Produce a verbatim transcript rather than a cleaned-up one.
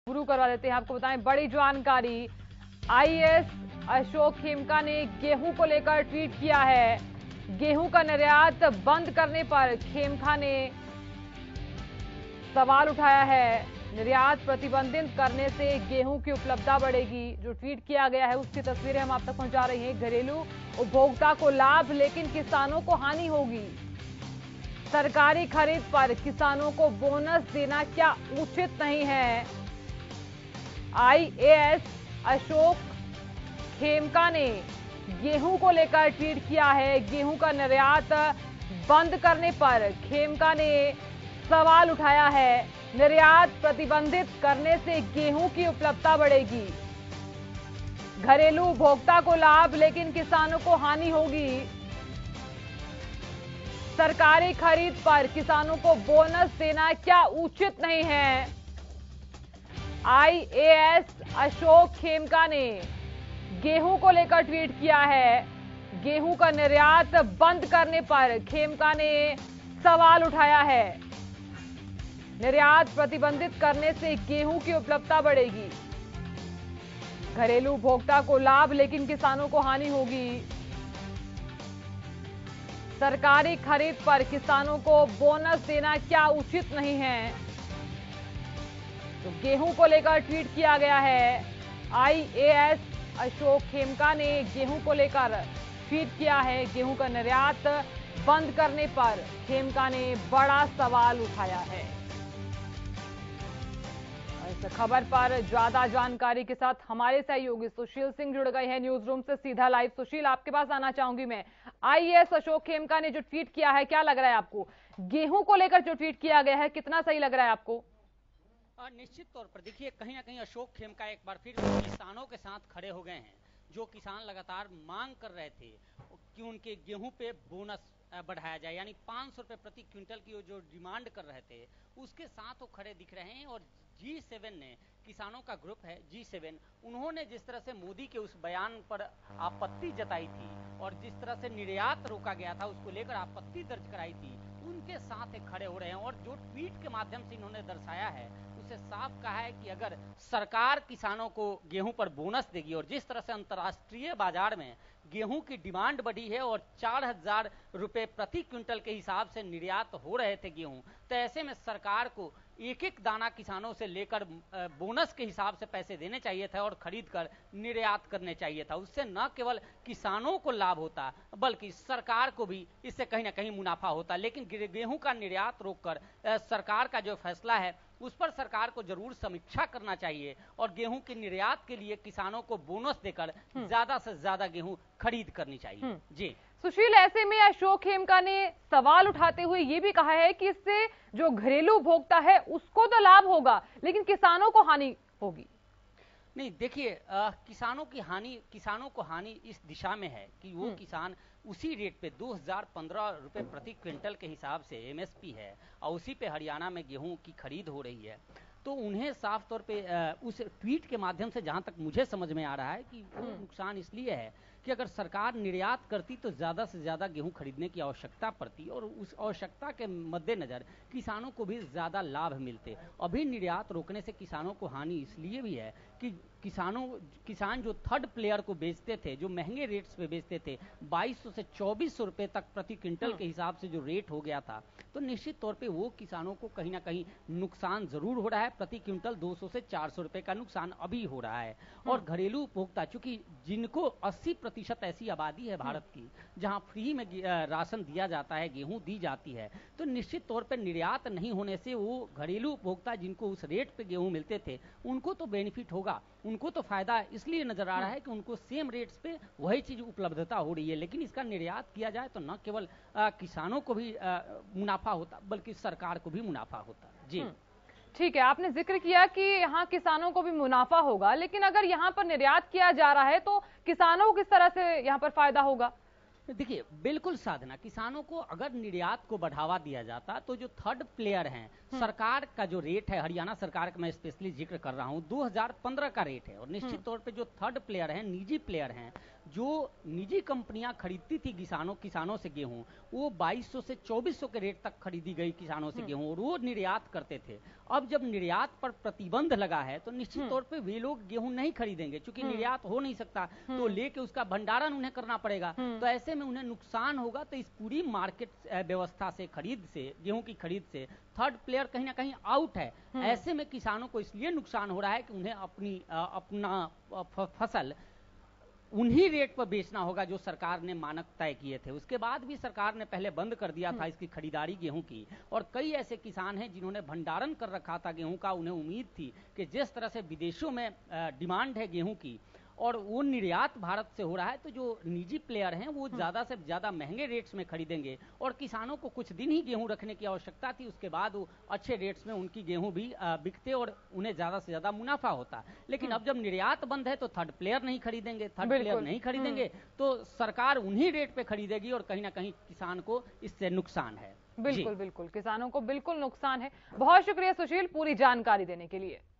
शुरू करवा देते हैं। आपको बताएं बड़ी जानकारी, आईएएस अशोक खेमका ने गेहूं को लेकर ट्वीट किया है। गेहूं का निर्यात बंद करने पर खेमका ने सवाल उठाया है। निर्यात प्रतिबंधित करने से गेहूं की उपलब्धता बढ़ेगी। जो ट्वीट किया गया है उसकी तस्वीरें हम आप तक पहुंचा रहे हैं। घरेलू उपभोक्ता को लाभ लेकिन किसानों को हानि होगी। सरकारी खरीद पर किसानों को बोनस देना क्या उचित नहीं है? आईएएस अशोक खेमका ने गेहूं को लेकर ट्वीट किया है। गेहूं का निर्यात बंद करने पर खेमका ने सवाल उठाया है। निर्यात प्रतिबंधित करने से गेहूं की उपलब्धता बढ़ेगी। घरेलू उपभोक्ता को लाभ लेकिन किसानों को हानि होगी। सरकारी खरीद पर किसानों को बोनस देना क्या उचित नहीं है? आईएएस अशोक खेमका ने गेहूं को लेकर ट्वीट किया है। गेहूं का निर्यात बंद करने पर खेमका ने सवाल उठाया है। निर्यात प्रतिबंधित करने से गेहूं की उपलब्धता बढ़ेगी। घरेलू उपभोक्ता को लाभ लेकिन किसानों को हानि होगी। सरकारी खरीद पर किसानों को बोनस देना क्या उचित नहीं है? तो गेहूं को लेकर ट्वीट किया गया है। आईएएस अशोक खेमका ने गेहूं को लेकर ट्वीट किया है। गेहूं का निर्यात बंद करने पर खेमका ने बड़ा सवाल उठाया है। इस खबर पर ज्यादा जानकारी के साथ हमारे सहयोगी सुशील सिंह जुड़ गए हैं न्यूज रूम से सीधा लाइव। सुशील, आपके पास आना चाहूंगी मैं। आईएएस अशोक खेमका ने जो ट्वीट किया है, क्या लग रहा है आपको? गेहूं को लेकर जो ट्वीट किया गया है, कितना सही लग रहा है आपको? निश्चित तौर पर देखिए, कहीं ना कहीं अशोक खेमका एक बार फिर किसानों के साथ खड़े हो गए हैं। जो किसान लगातार मांग कर रहे थे कि उनके गेहूं पे बोनस बढ़ाया जाए, यानी पाँच सौ रुपये प्रति क्विंटल की जो डिमांड कर रहे थे, उसके साथ वो खड़े दिख रहे हैं। और जी सेवन ने, किसानों का ग्रुप है जी सेवन, उन्होंने जिस तरह से मोदी के उस बयान पर आपत्ति जताई थी और जिस तरह से निर्यात रोका गया था उसको लेकर आपत्ति दर्ज कराई थी, उनके साथ एक खड़े हो रहे हैं। और जो ट्वीट के माध्यम से इन्होंने दर्शाया है उसे साफ कहा है कि अगर सरकार किसानों को गेहूं पर बोनस देगी और जिस तरह से अंतर्राष्ट्रीय बाजार में गेहूं की डिमांड बढ़ी है और चार हजार रुपए प्रति क्विंटल के हिसाब से निर्यात हो रहे थे गेहूं, तो ऐसे में सरकार को एक एक दाना किसानों से लेकर बोनस के हिसाब से पैसे देने चाहिए थे और खरीद कर निर्यात करने चाहिए था। उससे न केवल किसानों को लाभ होता बल्कि सरकार को भी इससे कहीं ना कहीं मुनाफा होता। लेकिन गेहूं का निर्यात रोककर सरकार का जो फैसला है उस पर सरकार को जरूर समीक्षा करना चाहिए और गेहूं के निर्यात के लिए किसानों को बोनस देकर ज्यादा से ज्यादा गेहूं खरीद करनी चाहिए। जी सुशील, ऐसे में अशोक खेमका ने सवाल उठाते हुए ये भी कहा है कि इससे जो घरेलू उपभोक्ता है उसको तो लाभ होगा लेकिन किसानों को हानि होगी। नहीं, देखिए, किसानों की हानि किसानों को हानि इस दिशा में है कि वो किसान उसी रेट पे दो हजार पंद्रह रुपए प्रति क्विंटल के हिसाब से एमएसपी है और उसी पे हरियाणा में गेहूं की खरीद हो रही है। तो उन्हें साफ तौर पे उस ट्वीट के माध्यम से जहां तक मुझे समझ में आ रहा है कि वो नुकसान इसलिए है कि अगर सरकार निर्यात करती तो ज़्यादा से ज़्यादा गेहूं खरीदने की आवश्यकता पड़ती और उस आवश्यकता के मद्देनज़र किसानों को भी ज़्यादा लाभ मिलते। अभी निर्यात रोकने से किसानों को हानि इसलिए भी है कि किसानों किसान जो थर्ड प्लेयर को बेचते थे, जो महंगे रेट्स पे बेचते थे, बाईस सौ से चौबीस सौ रुपए तक प्रति क्विंटल के हिसाब से जो रेट हो गया था, तो निश्चित तौर पे वो किसानों को कहीं ना कहीं नुकसान जरूर हो रहा है। प्रति क्विंटल दो सौ से चार सौ रुपए का नुकसान अभी हो रहा है। और घरेलू उपभोक्ता, चूंकि जिनको अस्सी प्रतिशत ऐसी आबादी है भारत की जहां फ्री में राशन दिया जाता है, गेहूं दी जाती है, तो निश्चित तौर पर निर्यात नहीं होने से वो घरेलू उपभोक्ता जिनको उस रेट पे गेहूं मिलते थे उनको तो बेनिफिट होगा, उनको तो फायदा इसलिए नजर आ रहा है कि उनको सेम रेट्स पे वही चीज उपलब्धता हो रही है। लेकिन इसका निर्यात किया जाए तो न केवल आ, किसानों को भी आ, मुनाफा होता बल्कि सरकार को भी मुनाफा होता। जी ठीक है, आपने जिक्र किया कि यहाँ किसानों को भी मुनाफा होगा, लेकिन अगर यहाँ पर निर्यात किया जा रहा है तो किसानों को किस तरह से यहाँ पर फायदा होगा? देखिए बिल्कुल साधना, किसानों को अगर निर्यात को बढ़ावा दिया जाता तो जो थर्ड प्लेयर हैं, सरकार का जो रेट है, हरियाणा सरकार का मैं स्पेशली जिक्र कर रहा हूं, दो हज़ार पंद्रह का रेट है। और निश्चित तौर पे जो थर्ड प्लेयर हैं, निजी प्लेयर हैं, जो निजी कंपनियां खरीदती थी किसानों किसानों से गेहूं, वो बाईस सौ से चौबीस सौ के रेट तक खरीदी गई किसानों से गेहूं, और वो निर्यात करते थे। अब जब निर्यात पर प्रतिबंध लगा है तो निश्चित तौर पे वे लोग गेहूं नहीं खरीदेंगे, क्योंकि निर्यात हो नहीं सकता, तो लेके उसका भंडारण उन्हें करना पड़ेगा। तो ऐसे में उन्हें नुकसान होगा। तो इस पूरी मार्केट व्यवस्था से, खरीद से, गेहूं की खरीद से थर्ड प्लेयर कहीं ना कहीं आउट है। ऐसे में किसानों को इसलिए नुकसान हो रहा है कि उन्हें अपनी अपना फसल उन्हीं रेट पर बेचना होगा जो सरकार ने मानक तय किए थे। उसके बाद भी सरकार ने पहले बंद कर दिया था इसकी खरीदारी गेहूं की, और कई ऐसे किसान हैं जिन्होंने भंडारण कर रखा था गेहूं का। उन्हें उम्मीद थी कि जिस तरह से विदेशों में डिमांड है गेहूं की और वो निर्यात भारत से हो रहा है, तो जो निजी प्लेयर हैं वो ज़्यादा से ज़्यादा महंगे रेट्स में खरीदेंगे, और किसानों को कुछ दिन ही गेहूं रखने की आवश्यकता थी। उसके बाद वो अच्छे रेट्स में उनकी गेहूं भी बिकते और उन्हें ज़्यादा से ज़्यादा मुनाफा होता। लेकिन अब जब निर्यात बंद है तो थर्ड प्लेयर नहीं खरीदेंगे, थर्ड प्लेयर नहीं खरीदेंगे तो सरकार उन्हीं रेट पे खरीदेगी, और कहीं ना कहीं किसान को इससे नुकसान है। बिल्कुल बिल्कुल, किसानों को बिल्कुल नुकसान है। बहुत शुक्रिया सुशील पूरी जानकारी देने के लिए।